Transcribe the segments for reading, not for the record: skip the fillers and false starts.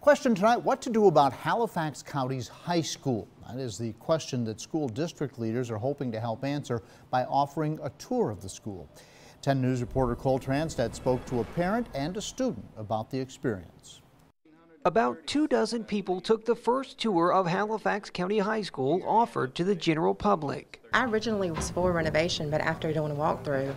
Question tonight, what to do about Halifax County's high school? That is the question that school district leaders are hoping to help answer by offering a tour of the school. 10 News reporter Cole Transtead spoke to a parent and a student about the experience. About 24 people took the first tour of Halifax County High School offered to the general public. I originally was for renovation, but after doing a walkthrough,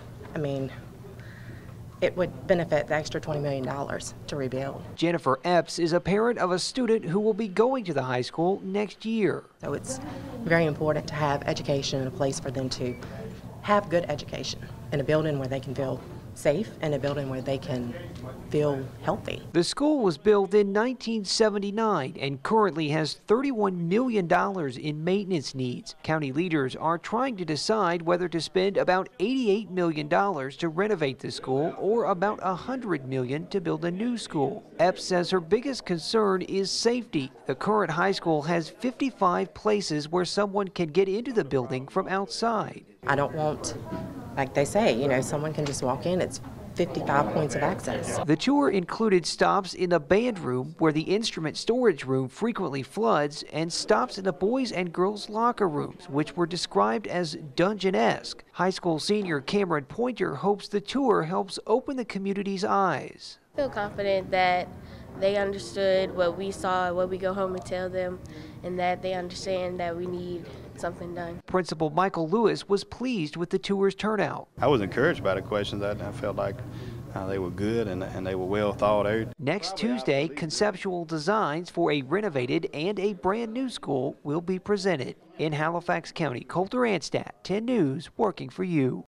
it would benefit the extra $20 million to rebuild. Jennifer Epps is a parent of a student who will be going to the high school next year. So it's very important to have education and a place for them to have good education in a building where they can feel safe and a building where they can feel healthy. The school was built in 1979 and currently has $31 million in maintenance needs. County leaders are trying to decide whether to spend about $88 million to renovate the school or about $100 million to build a new school. Epps says her biggest concern is safety. The current high school has 55 places where someone can get into the building from outside. I don't want, like they say, someone can just walk in. It's 55 points of access. The tour included stops in the band room where the instrument storage room frequently floods and stops in the boys and girls locker rooms, which were described as dungeon-esque. High school senior Cameron Pointer hopes the tour helps open the community's eyes. I feel confident that they understood what we saw, what we go home and tell them, and that they understand that we need something done. Principal Michael Lewis was pleased with the tour's turnout. I was encouraged by the questions. I felt like they were good and they were well thought out. Next Tuesday, conceptual designs for a renovated and a brand new school will be presented. In Halifax County, Cole Transtead, 10 News, working for you.